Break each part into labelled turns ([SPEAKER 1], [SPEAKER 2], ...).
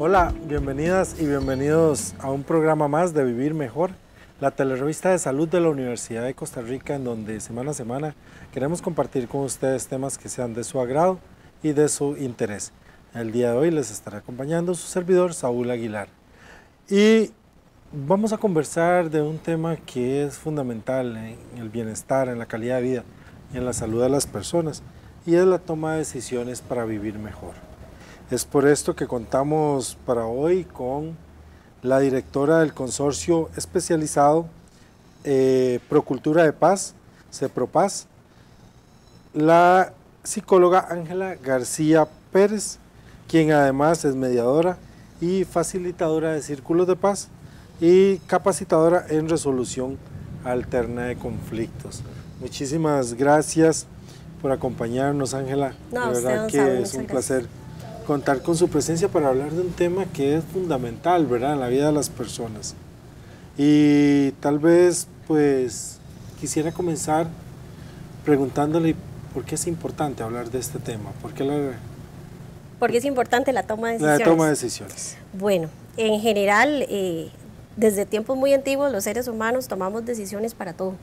[SPEAKER 1] Hola, bienvenidas y bienvenidos a un programa más de Vivir Mejor, la telerevista de salud de la Universidad de Costa Rica, en donde semana a semana queremos compartir con ustedes temas que sean de su agrado y de su interés. El día de hoy les estará acompañando su servidor Saúl Aguilar. Y vamos a conversar de un tema que es fundamental en el bienestar, en la calidad de vida y en la salud de las personas, y es la toma de decisiones para vivir mejor. Es por esto que contamos para hoy con la directora del consorcio especializado Procultura de Paz, CEPROPAZ, la psicóloga Ángela García Pérez, quien además es mediadora y facilitadora de círculos de paz y capacitadora en resolución alterna de conflictos. Muchísimas gracias por acompañarnos, Ángela.
[SPEAKER 2] No,
[SPEAKER 1] de verdad que es un placer contar con su presencia para hablar de un tema que es fundamental, ¿verdad?, en la vida de las personas. Y tal vez, pues, quisiera comenzar preguntándole por qué es importante hablar de este tema. ¿Por qué
[SPEAKER 2] es importante la toma de decisiones?
[SPEAKER 1] La toma de decisiones.
[SPEAKER 2] Bueno, en general, desde tiempos muy antiguos, los seres humanos tomamos decisiones para todo.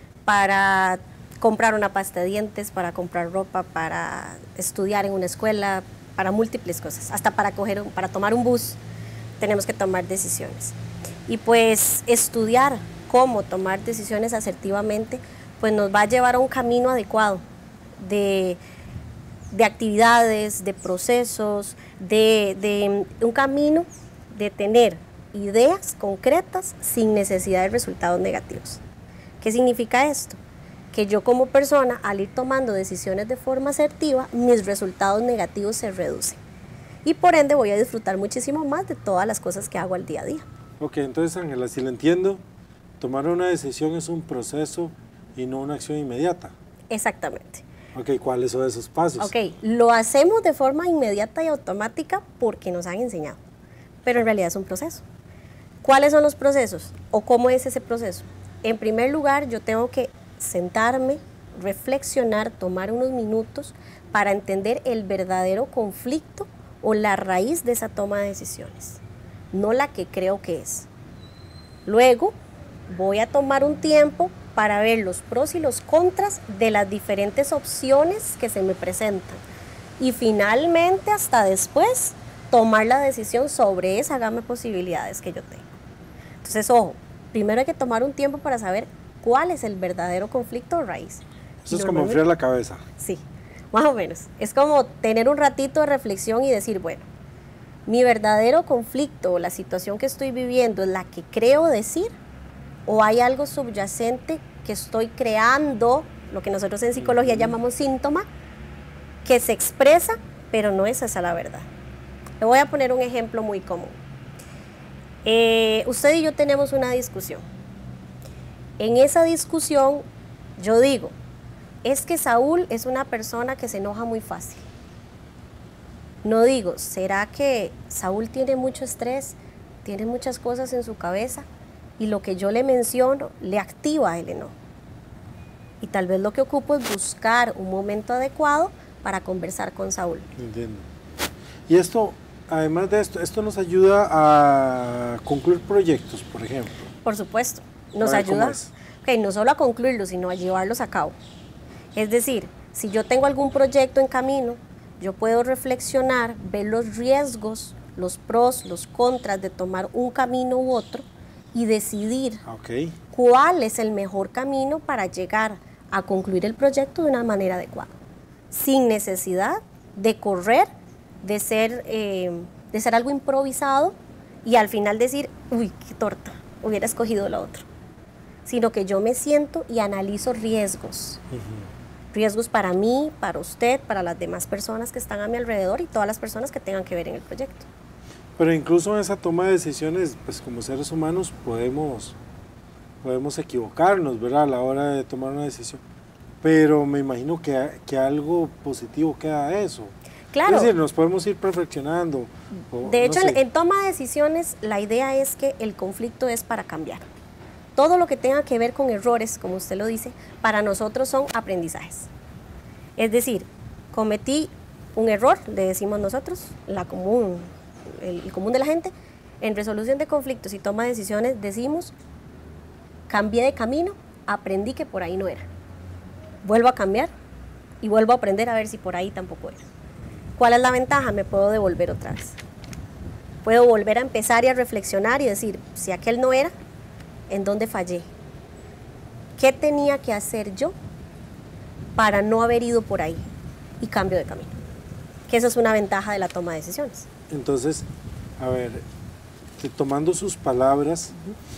[SPEAKER 2] Para comprar una pasta de dientes, para comprar ropa, para estudiar en una escuela, para múltiples cosas, hasta para tomar un bus tenemos que tomar decisiones. Y pues estudiar cómo tomar decisiones asertivamente pues nos va a llevar a un camino adecuado de actividades, de procesos, de un camino de tener ideas concretas sin necesidad de resultados negativos. ¿Qué significa esto? Que yo como persona, al ir tomando decisiones de forma asertiva, mis resultados negativos se reducen. Y por ende voy a disfrutar muchísimo más de todas las cosas que hago al día a día.
[SPEAKER 1] Ok, entonces Ángela, si lo entiendo, tomar una decisión es un proceso y no una acción inmediata.
[SPEAKER 2] Exactamente.
[SPEAKER 1] Ok, ¿cuáles son esos pasos?
[SPEAKER 2] Ok, lo hacemos de forma inmediata y automática porque nos han enseñado, pero en realidad es un proceso. ¿Cuáles son los procesos o cómo es ese proceso? En primer lugar, yo tengo que sentarme, reflexionar, tomar unos minutos para entender el verdadero conflicto o la raíz de esa toma de decisiones, no la que creo que es. Luego voy a tomar un tiempo para ver los pros y los contras de las diferentes opciones que se me presentan y finalmente hasta después tomar la decisión sobre esa gama de posibilidades que yo tengo. Entonces, ojo, primero hay que tomar un tiempo para saber cuál es el verdadero conflicto o raíz.
[SPEAKER 1] Eso es como enfriar la cabeza.
[SPEAKER 2] Sí, más o menos. Es como tener un ratito de reflexión y decir, bueno, mi verdadero conflicto o la situación que estoy viviendo es la que creo decir o hay algo subyacente que estoy creando, lo que nosotros en psicología llamamos síntoma, que se expresa, pero no es esa la verdad. Le voy a poner un ejemplo muy común. Usted y yo tenemos una discusión. En esa discusión yo digo, es que Saúl es una persona que se enoja muy fácil. No digo, ¿será que Saúl tiene mucho estrés, tiene muchas cosas en su cabeza y lo que yo le menciono le activa el enojo? Y tal vez lo que ocupo es buscar un momento adecuado para conversar con Saúl.
[SPEAKER 1] Entiendo. Y esto, además de esto nos ayuda a concluir proyectos, por ejemplo.
[SPEAKER 2] Por supuesto. Nos ayuda no solo a concluirlos, sino a llevarlos a cabo. Es decir, si yo tengo algún proyecto en camino, yo puedo reflexionar, ver los riesgos, los pros, los contras de tomar un camino u otro y decidir cuál es el mejor camino para llegar a concluir el proyecto de una manera adecuada, sin necesidad de correr, de ser algo improvisado y al final decir, uy, qué torta, hubiera escogido lo otro. Sino que yo me siento y analizo riesgos. Riesgos para mí, para usted, para las demás personas que están a mi alrededor y todas las personas que tengan que ver en el proyecto.
[SPEAKER 1] Pero incluso en esa toma de decisiones, pues como seres humanos podemos equivocarnos, ¿verdad?, a la hora de tomar una decisión. Pero me imagino que algo positivo queda de eso.
[SPEAKER 2] Claro.
[SPEAKER 1] Es decir, nos podemos ir perfeccionando.
[SPEAKER 2] De hecho, en toma de decisiones, la idea es que el conflicto es para cambiar. Todo lo que tenga que ver con errores, como usted lo dice, para nosotros son aprendizajes. Es decir, cometí un error, le decimos nosotros, la común el común de la gente, en resolución de conflictos y toma de decisiones decimos, cambié de camino, aprendí que por ahí no era. Vuelvo a cambiar y vuelvo a aprender a ver si por ahí tampoco era. ¿Cuál es la ventaja? Me puedo devolver otra vez. Puedo volver a empezar y a reflexionar y decir, si aquel no era, ¿en dónde fallé? ¿Qué tenía que hacer yo para no haber ido por ahí? Y cambio de camino. Que esa es una ventaja de la toma de decisiones.
[SPEAKER 1] Entonces, a ver, tomando sus palabras,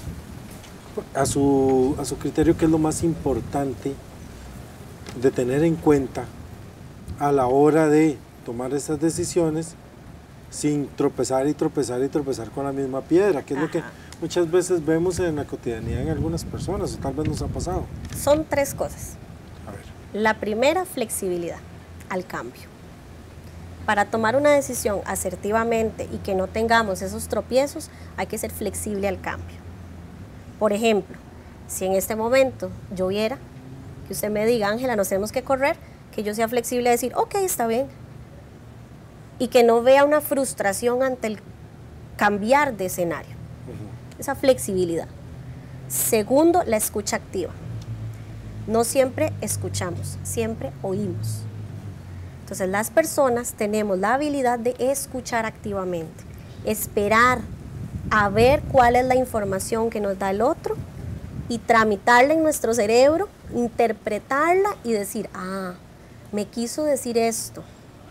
[SPEAKER 1] a su criterio, ¿qué es lo más importante de tener en cuenta a la hora de tomar esas decisiones sin tropezar y tropezar y tropezar con la misma piedra? Que es lo que muchas veces vemos en la cotidianidad en algunas personas, o tal vez nos ha pasado.
[SPEAKER 2] Son 3 cosas.
[SPEAKER 1] A ver.
[SPEAKER 2] La primera, flexibilidad al cambio. Para tomar una decisión asertivamente y que no tengamos esos tropiezos, hay que ser flexible al cambio. Por ejemplo, si en este momento yo viera que usted me diga, Ángela, nos tenemos que correr, que yo sea flexible a decir, ok, está bien. Y que no vea una frustración ante el cambiar de escenario. Esa flexibilidad. Segundo, la escucha activa. No siempre escuchamos, siempre oímos. Entonces las personas tenemos la habilidad de escuchar activamente, esperar a ver cuál es la información que nos da el otro y tramitarla en nuestro cerebro, interpretarla y decir, me quiso decir esto.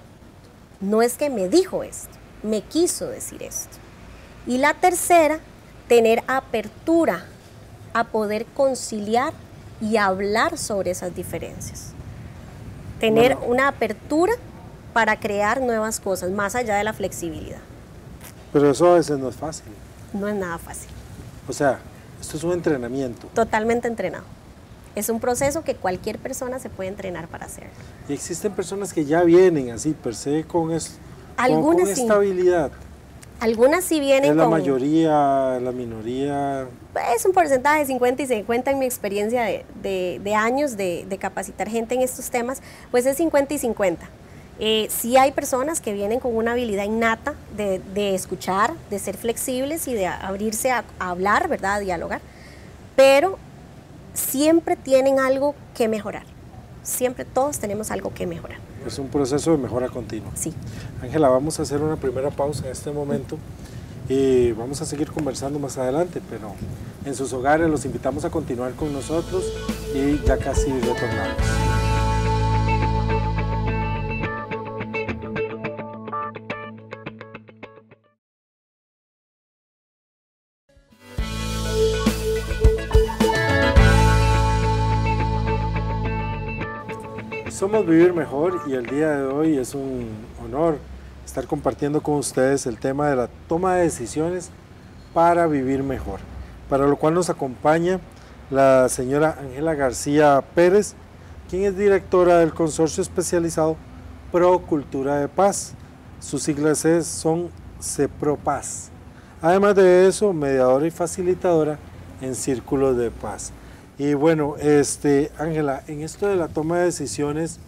[SPEAKER 2] No es que me dijo esto, me quiso decir esto. Y la tercera, tener apertura a poder conciliar y hablar sobre esas diferencias. Tener una apertura para crear nuevas cosas, más allá de la flexibilidad.
[SPEAKER 1] Pero eso a veces no es fácil.
[SPEAKER 2] No es nada fácil.
[SPEAKER 1] O sea, esto es un entrenamiento.
[SPEAKER 2] Totalmente entrenado. Es un proceso que cualquier persona se puede entrenar para hacer.
[SPEAKER 1] Y existen personas que ya vienen así, per se, con esta habilidad.
[SPEAKER 2] Algunas sí vienen
[SPEAKER 1] con... ¿Es la mayoría, la minoría?
[SPEAKER 2] Es un porcentaje de 50 y 50 en mi experiencia de años de capacitar gente en estos temas, pues es 50 y 50. Sí hay personas que vienen con una habilidad innata de escuchar, de ser flexibles y de abrirse a hablar, ¿verdad?, a dialogar, pero siempre tienen algo que mejorar. Siempre todos tenemos algo que mejorar.
[SPEAKER 1] Es un proceso de mejora continua.
[SPEAKER 2] Sí.
[SPEAKER 1] Ángela, vamos a hacer una primera pausa en este momento y vamos a seguir conversando más adelante, pero en sus hogares los invitamos a continuar con nosotros y ya casi retornamos. Somos Vivir Mejor y el día de hoy es un honor estar compartiendo con ustedes el tema de la toma de decisiones para vivir mejor, para lo cual nos acompaña la señora Ángela García Pérez, quien es directora del consorcio especializado Pro Cultura de Paz. Sus siglas son CEPROPAZ. Además de eso, mediadora y facilitadora en círculos de paz. Y bueno, Ángela, en esto de la toma de decisiones,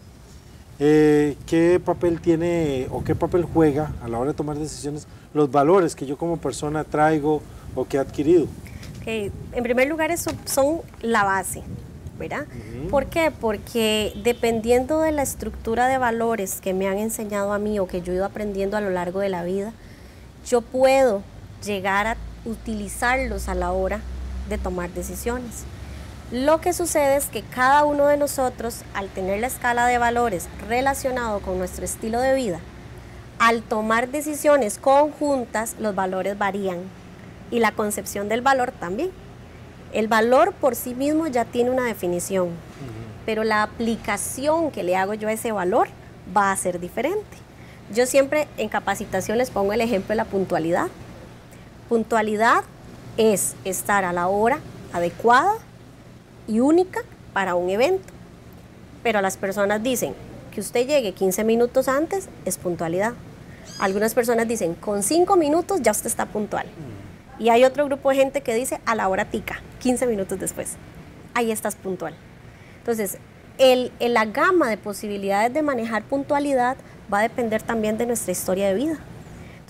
[SPEAKER 1] ¿qué papel tiene o qué papel juega a la hora de tomar decisiones los valores que yo como persona traigo o que he adquirido?
[SPEAKER 2] Okay. En primer lugar, son la base, ¿verdad? ¿Por qué? Porque dependiendo de la estructura de valores que me han enseñado a mí o que yo he ido aprendiendo a lo largo de la vida, yo puedo llegar a utilizarlos a la hora de tomar decisiones. Lo que sucede es que cada uno de nosotros, al tener la escala de valores relacionado con nuestro estilo de vida, al tomar decisiones conjuntas, los valores varían y la concepción del valor también. El valor por sí mismo ya tiene una definición, pero la aplicación que le hago yo a ese valor va a ser diferente. Yo siempre en capacitación les pongo el ejemplo de la puntualidad. Puntualidad es estar a la hora adecuada y única para un evento, pero las personas dicen que usted llegue 15 minutos antes es puntualidad. Algunas personas dicen con 5 minutos ya usted está puntual, y hay otro grupo de gente que dice a la hora tica, 15 minutos después, ahí estás puntual. Entonces, la gama de posibilidades de manejar puntualidad va a depender también de nuestra historia de vida.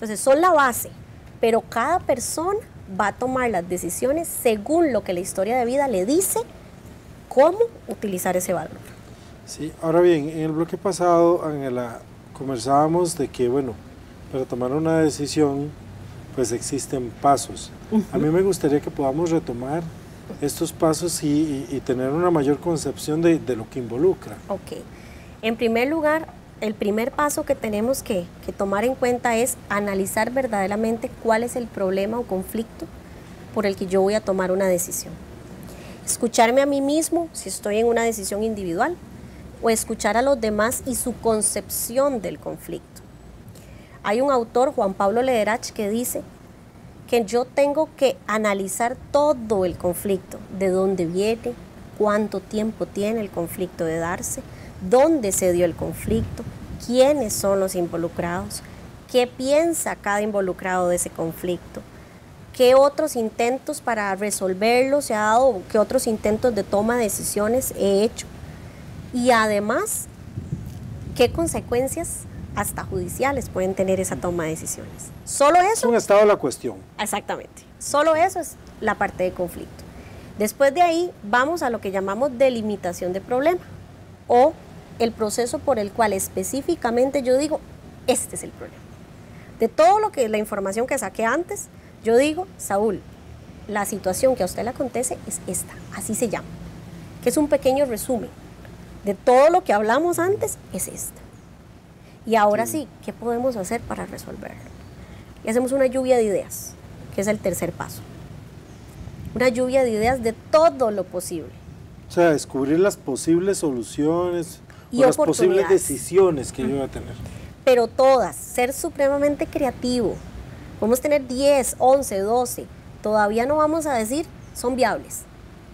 [SPEAKER 2] Entonces son la base, pero cada persona va a tomar las decisiones según lo que la historia de vida le dice, cómo utilizar ese valor.
[SPEAKER 1] Sí, ahora bien, en el bloque pasado, Ángela, conversábamos de que, bueno, para tomar una decisión, pues existen pasos. A mí me gustaría que podamos retomar estos pasos y tener una mayor concepción de lo que involucra.
[SPEAKER 2] Ok. En primer lugar, el primer paso que tenemos que tomar en cuenta es analizar verdaderamente cuál es el problema o conflicto por el que yo voy a tomar una decisión. Escucharme a mí mismo si estoy en una decisión individual o escuchar a los demás y su concepción del conflicto. Hay un autor, Juan Pablo Lederach, que dice que yo tengo que analizar todo el conflicto, de dónde viene, cuánto tiempo tiene el conflicto de darse, dónde se dio el conflicto, quiénes son los involucrados, qué piensa cada involucrado de ese conflicto, qué otros intentos para resolverlo se ha dado, qué otros intentos de toma de decisiones he hecho y además qué consecuencias hasta judiciales pueden tener esa toma de decisiones. Solo eso.
[SPEAKER 1] Es un estado de la cuestión.
[SPEAKER 2] Exactamente. Solo eso es la parte de conflicto. Después de ahí vamos a lo que llamamos delimitación de problema o el proceso por el cual específicamente yo digo, este es el problema. De todo lo que la información que saqué antes, yo digo, Saúl, la situación que a usted le acontece es esta, así se llama, que es un pequeño resumen de todo lo que hablamos antes, es esta. Y ahora sí, ¿qué podemos hacer para resolverlo? Y hacemos una lluvia de ideas, que es el tercer paso. Una lluvia de ideas de todo lo posible.
[SPEAKER 1] O sea, descubrir las posibles soluciones
[SPEAKER 2] y
[SPEAKER 1] o las posibles decisiones que yo voy a tener.
[SPEAKER 2] Pero todas, ser supremamente creativo. Podemos tener 10, 11, 12. Todavía no vamos a decir son viables.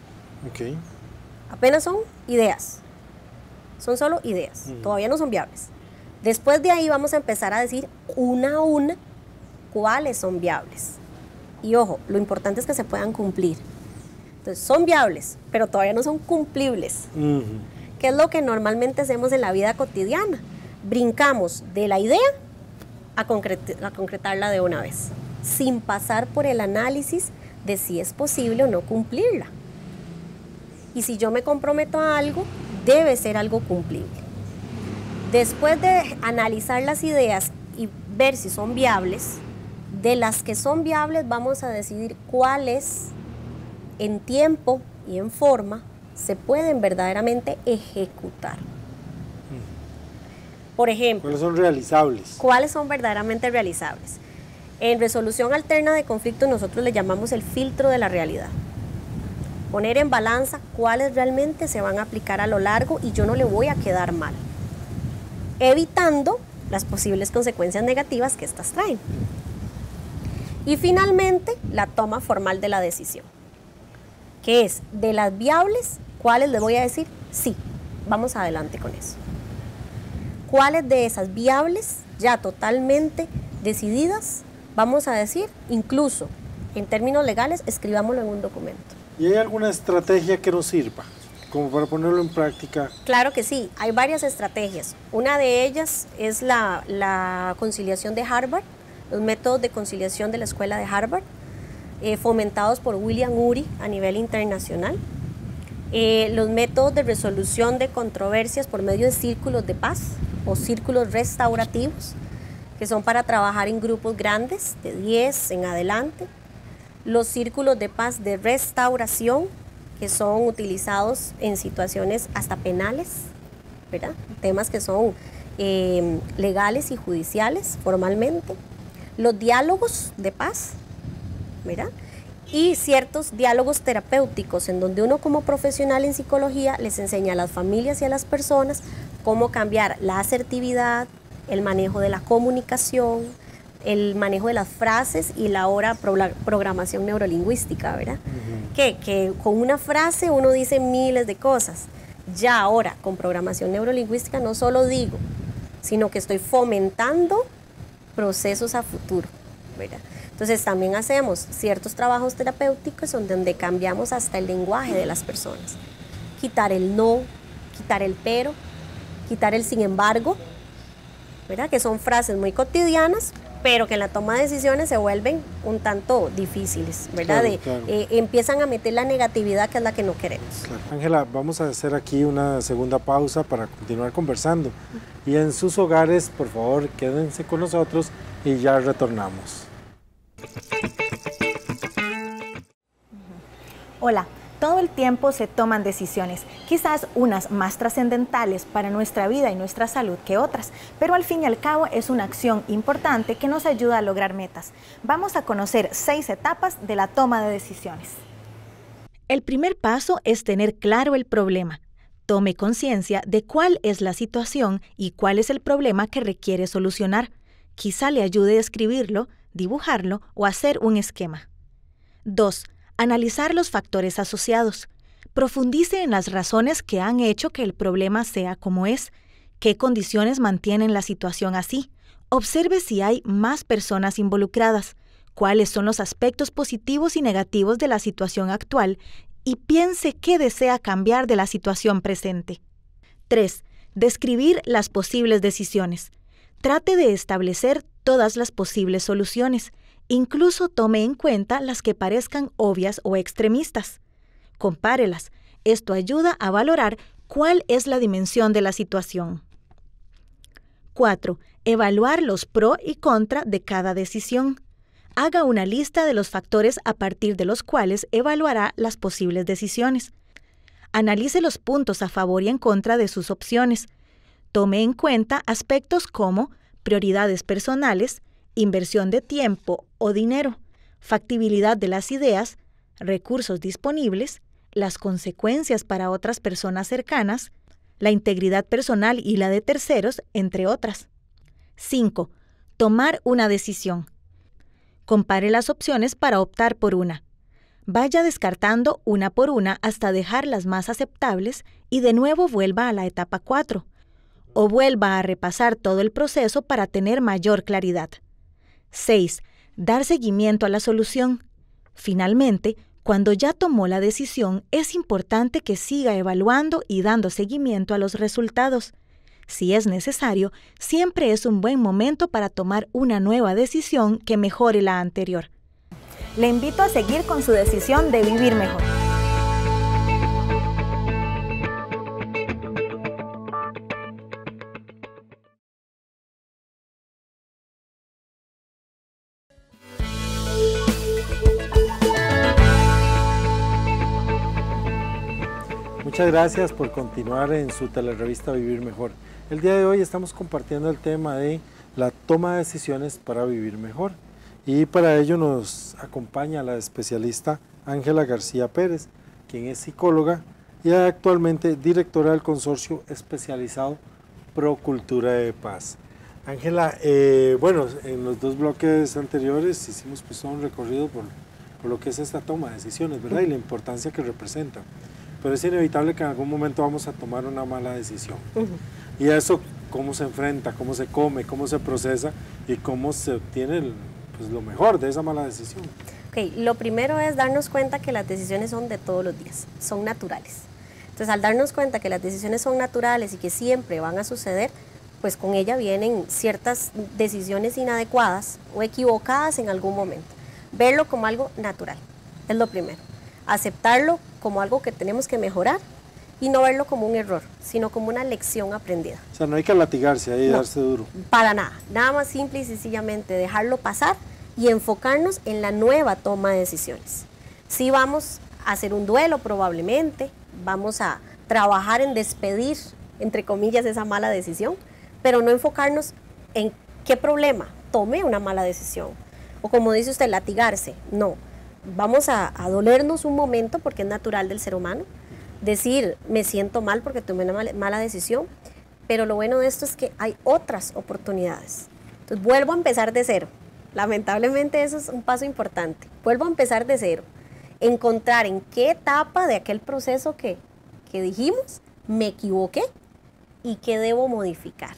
[SPEAKER 1] Ok.
[SPEAKER 2] Apenas son ideas. Son solo ideas. Todavía no son viables. Después de ahí vamos a empezar a decir una a una cuáles son viables. Y ojo, lo importante es que se puedan cumplir. Entonces son viables, pero todavía no son cumplibles. Que es lo que normalmente hacemos en la vida cotidiana. Brincamos de la idea a concretarla de una vez, sin pasar por el análisis de si es posible o no cumplirla. Y si yo me comprometo a algo, debe ser algo cumplible. Después de analizar las ideas y ver si son viables, de las que son viables vamos a decidir cuáles en tiempo y en forma se pueden verdaderamente ejecutar. Por ejemplo,
[SPEAKER 1] ¿cuáles son realizables?
[SPEAKER 2] ¿Cuáles son verdaderamente realizables? En resolución alterna de conflictos nosotros le llamamos el filtro de la realidad. Poner en balanza cuáles realmente se van a aplicar a lo largo y yo no le voy a quedar mal, evitando las posibles consecuencias negativas que estas traen. Y finalmente, la toma formal de la decisión, que es de las viables, ¿cuáles le voy a decir? Sí, vamos adelante con eso. ¿Cuáles de esas viables, ya totalmente decididas, vamos a decir, incluso en términos legales, escribámoslo en un documento?
[SPEAKER 1] ¿Y hay alguna estrategia que nos sirva, como para ponerlo en práctica?
[SPEAKER 2] Claro que sí, hay varias estrategias. Una de ellas es la conciliación de Harvard, los métodos de conciliación de la escuela de Harvard, fomentados por William Ury a nivel internacional. Los métodos de resolución de controversias por medio de círculos de paz o círculos restaurativos, que son para trabajar en grupos grandes, de 10 en adelante. Los círculos de paz de restauración, que son utilizados en situaciones hasta penales, ¿verdad? Temas que son legales y judiciales formalmente. Los diálogos de paz, ¿verdad? Y ciertos diálogos terapéuticos en donde uno como profesional en psicología les enseña a las familias y a las personas cómo cambiar la asertividad, el manejo de la comunicación, el manejo de las frases y la ahora programación neurolingüística, ¿verdad? Que con una frase uno dice miles de cosas. Ya ahora con programación neurolingüística no solo digo, sino que estoy fomentando procesos a futuro, ¿verdad? Entonces también hacemos ciertos trabajos terapéuticos donde cambiamos hasta el lenguaje de las personas. Quitar el no, quitar el pero, quitar el sin embargo, ¿verdad? Que son frases muy cotidianas, pero que en la toma de decisiones se vuelven un tanto difíciles, ¿verdad?
[SPEAKER 1] Claro.
[SPEAKER 2] Empiezan a meter la negatividad, que es la que no queremos.
[SPEAKER 1] Claro. Ángela, vamos a hacer aquí una segunda pausa para continuar conversando. Y en sus hogares, por favor, quédense con nosotros y ya retornamos.
[SPEAKER 3] Hola. Todo el tiempo se toman decisiones, quizás unas más trascendentales para nuestra vida y nuestra salud que otras, pero al fin y al cabo es una acción importante que nos ayuda a lograr metas. Vamos a conocer 6 etapas de la toma de decisiones. El primer paso es tener claro el problema. Tome conciencia de cuál es la situación y cuál es el problema que requiere solucionar. Quizá le ayude a escribirlo, dibujarlo o hacer un esquema. 2. Analizar los factores asociados. Profundice en las razones que han hecho que el problema sea como es. ¿Qué condiciones mantienen la situación así? Observe si hay más personas involucradas. ¿Cuáles son los aspectos positivos y negativos de la situación actual? Y piense qué desea cambiar de la situación presente. 3. Describir las posibles decisiones. Trate de establecer todas las posibles soluciones. Incluso tome en cuenta las que parezcan obvias o extremistas. Compárelas. Esto ayuda a valorar cuál es la dimensión de la situación. 4. Evaluar los pro y contra de cada decisión. Haga una lista de los factores a partir de los cuales evaluará las posibles decisiones. Analice los puntos a favor y en contra de sus opciones. Tome en cuenta aspectos como prioridades personales, inversión de tiempo o dinero, factibilidad de las ideas, recursos disponibles, las consecuencias para otras personas cercanas, la integridad personal y la de terceros, entre otras. 5. Tomar una decisión. Compare las opciones para optar por una. Vaya descartando una por una hasta dejar las más aceptables y de nuevo vuelva a la etapa 4. O vuelva a repasar todo el proceso para tener mayor claridad. 6. Dar seguimiento a la solución. Finalmente, cuando ya tomó la decisión, es importante que siga evaluando y dando seguimiento a los resultados. Si es necesario, siempre es un buen momento para tomar una nueva decisión que mejore la anterior. Le invito a seguir con su decisión de vivir mejor.
[SPEAKER 1] Muchas gracias por continuar en su telerevista Vivir Mejor. El día de hoy estamos compartiendo el tema de la toma de decisiones para vivir mejor. Y para ello nos acompaña la especialista Ángela García Pérez, quien es psicóloga y actualmente directora del consorcio especializado Pro Cultura de Paz. Ángela, bueno, en los 2 bloques anteriores hicimos pues un recorrido por lo que es esta toma de decisiones, ¿verdad? Y la importancia que representa. Pero es inevitable que en algún momento vamos a tomar una mala decisión. Y a eso, cómo se enfrenta, cómo se come, cómo se procesa y cómo se obtiene pues, lo mejor de esa mala decisión.
[SPEAKER 2] Ok, lo primero es darnos cuenta que las decisiones son de todos los días, son naturales. Entonces, al darnos cuenta que las decisiones son naturales y que siempre van a suceder, pues con ella vienen ciertas decisiones inadecuadas o equivocadas en algún momento. Verlo como algo natural, es lo primero. Aceptarlo como algo que tenemos que mejorar y no verlo como un error, sino como una lección aprendida.
[SPEAKER 1] O sea, no hay que latigarse ahí y darse duro.
[SPEAKER 2] Para nada, nada más simple y sencillamente dejarlo pasar y enfocarnos en la nueva toma de decisiones. Sí vamos a hacer un duelo probablemente, vamos a trabajar en despedir, entre comillas, esa mala decisión, pero no enfocarnos en qué problema, tomé una mala decisión. O como dice usted, latigarse, no. Vamos a dolernos un momento porque es natural del ser humano, decir me siento mal porque tomé una mala decisión, pero lo bueno de esto es que hay otras oportunidades. Entonces vuelvo a empezar de cero, lamentablemente eso es un paso importante, vuelvo a empezar de cero, encontrar en qué etapa de aquel proceso que dijimos me equivoqué y qué debo modificar.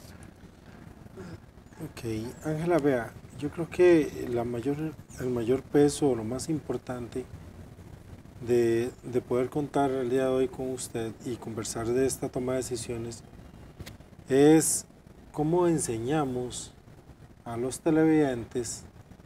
[SPEAKER 1] Ok, Ángela, vea, yo creo que el mayor peso, lo más importante de poder contar el día de hoy con usted y conversar de esta toma de decisiones es cómo enseñamos a los televidentes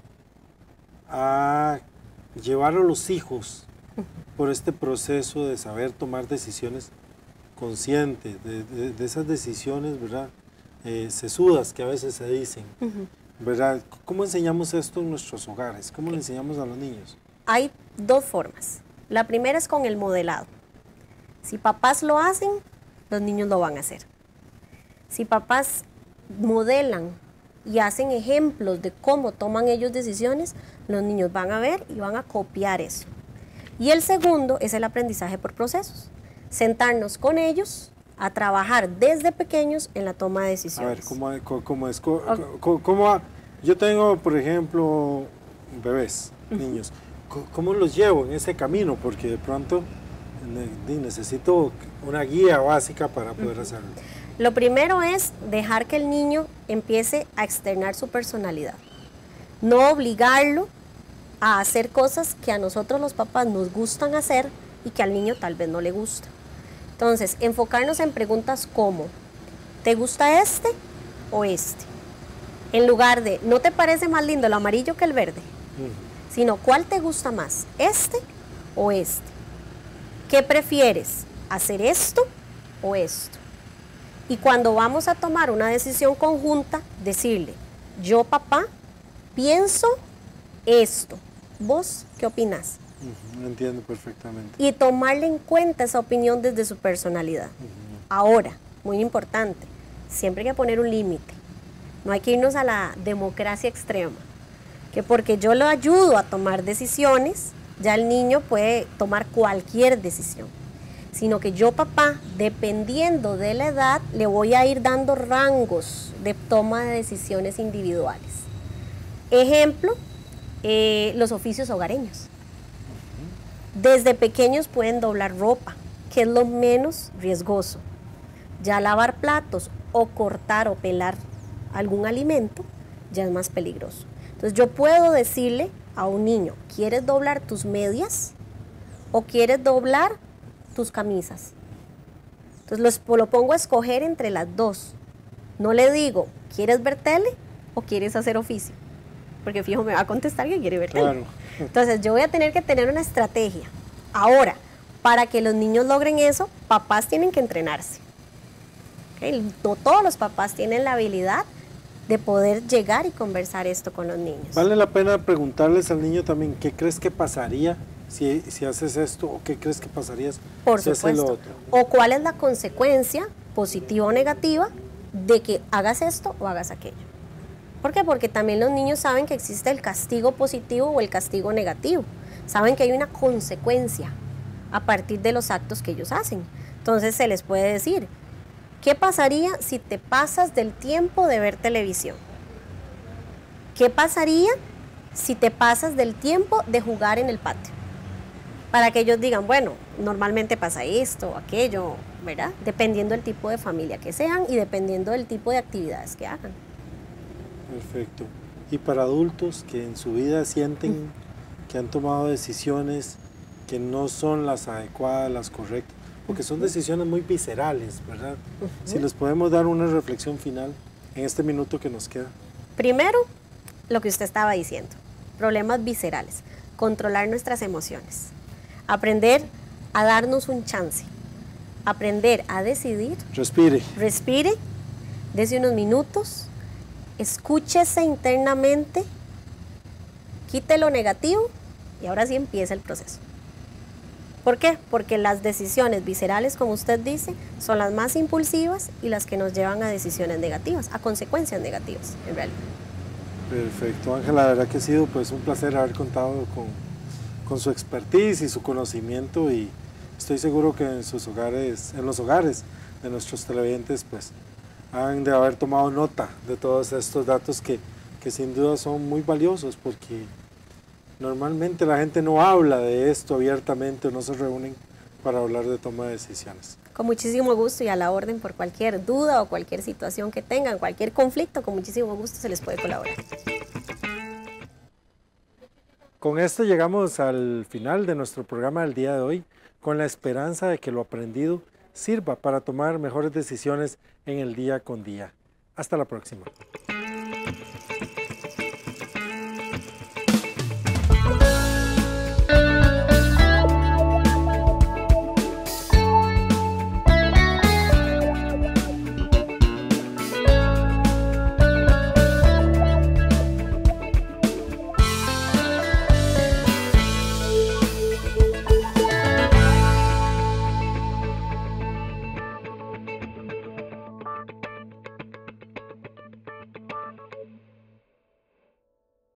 [SPEAKER 1] a llevar a los hijos por este proceso de saber tomar decisiones conscientes, de esas decisiones, ¿verdad? Sesudas que a veces se dicen, ¿verdad? ¿Cómo enseñamos esto en nuestros hogares? ¿Cómo le enseñamos a los niños?
[SPEAKER 2] Hay dos formas. La primera es con el modelado. Si papás lo hacen, los niños lo van a hacer. Si papás modelan y hacen ejemplos de cómo toman ellos decisiones, los niños van a ver y van a copiar eso. Y el segundo es el aprendizaje por procesos. Sentarnos con ellos a trabajar desde pequeños en la toma de decisiones.
[SPEAKER 1] A ver, ¿cómo es? Yo tengo, por ejemplo, bebés, niños. ¿Cómo los llevo en ese camino? Porque de pronto necesito una guía básica para poder hacerlo.
[SPEAKER 2] Lo primero es dejar que el niño empiece a externar su personalidad. No obligarlo a hacer cosas que a nosotros los papás nos gustan hacer y que al niño tal vez no le gusta. Entonces, enfocarnos en preguntas como, ¿te gusta este o este? En lugar de, ¿no te parece más lindo el amarillo que el verde? Sino, ¿cuál te gusta más? ¿Este o este? ¿Qué prefieres? ¿Hacer esto o esto? Y cuando vamos a tomar una decisión conjunta, decirle, yo papá, pienso esto. ¿Vos qué opinás?
[SPEAKER 1] Lo entiendo perfectamente.
[SPEAKER 2] Y tomarle en cuenta esa opinión desde su personalidad. Ahora, muy importante, siempre hay que poner un límite. No hay que irnos a la democracia extrema. Que porque yo lo ayudo a tomar decisiones, ya el niño puede tomar cualquier decisión. Sino que yo, papá, dependiendo de la edad, le voy a ir dando rangos de toma de decisiones individuales. Ejemplo, los oficios hogareños. Desde pequeños pueden doblar ropa, que es lo menos riesgoso. Ya lavar platos o cortar o pelar algún alimento ya es más peligroso. Entonces yo puedo decirle a un niño, ¿quieres doblar tus medias o quieres doblar tus camisas? Entonces lo pongo a escoger entre las dos. No le digo, ¿quieres ver tele o quieres hacer oficio? Porque fijo, me va a contestar que quiere ver tele.
[SPEAKER 1] Claro.
[SPEAKER 2] Entonces yo voy a tener que tener una estrategia. Ahora, para que los niños logren eso, papás tienen que entrenarse. ¿Okay? No todos los papás tienen la habilidad de poder llegar y conversar esto con los niños.
[SPEAKER 1] Vale la pena preguntarles al niño también, ¿qué crees que pasaría si haces esto? ¿O qué crees que pasaría si haces lo otro?
[SPEAKER 2] O cuál es la consecuencia, positiva o negativa, de que hagas esto o hagas aquello. ¿Por qué? Porque también los niños saben que existe el castigo positivo o el castigo negativo. Saben que hay una consecuencia a partir de los actos que ellos hacen. Entonces se les puede decir, ¿qué pasaría si te pasas del tiempo de ver televisión? ¿Qué pasaría si te pasas del tiempo de jugar en el patio? Para que ellos digan, bueno, normalmente pasa esto o aquello, ¿verdad? Dependiendo del tipo de familia que sean y dependiendo del tipo de actividades que hagan.
[SPEAKER 1] Perfecto. Y para adultos que en su vida sienten que han tomado decisiones que no son las adecuadas, las correctas, porque son decisiones muy viscerales, ¿verdad? Si les podemos dar una reflexión final en este minuto que nos queda.
[SPEAKER 2] Primero, lo que usted estaba diciendo, problemas viscerales, controlar nuestras emociones, aprender a darnos un chance, aprender a decidir. Respire, dese unos minutos, escúchese internamente, quite lo negativo y ahora sí empieza el proceso. ¿Por qué? Porque las decisiones viscerales, como usted dice, son las más impulsivas y las que nos llevan a decisiones negativas, a consecuencias negativas, en realidad.
[SPEAKER 1] Perfecto, Ángela, la verdad que ha sido pues un placer haber contado con su expertise y su conocimiento, y estoy seguro que en los hogares de nuestros televidentes pues han de haber tomado nota de todos estos datos que sin duda son muy valiosos, porque normalmente la gente no habla de esto abiertamente o no se reúnen para hablar de toma de decisiones.
[SPEAKER 2] Con muchísimo gusto y a la orden por cualquier duda o cualquier situación que tengan, cualquier conflicto, con muchísimo gusto se les puede colaborar.
[SPEAKER 1] Con esto llegamos al final de nuestro programa del día de hoy, con la esperanza de que lo aprendido sirva para tomar mejores decisiones en el día con día. Hasta la próxima.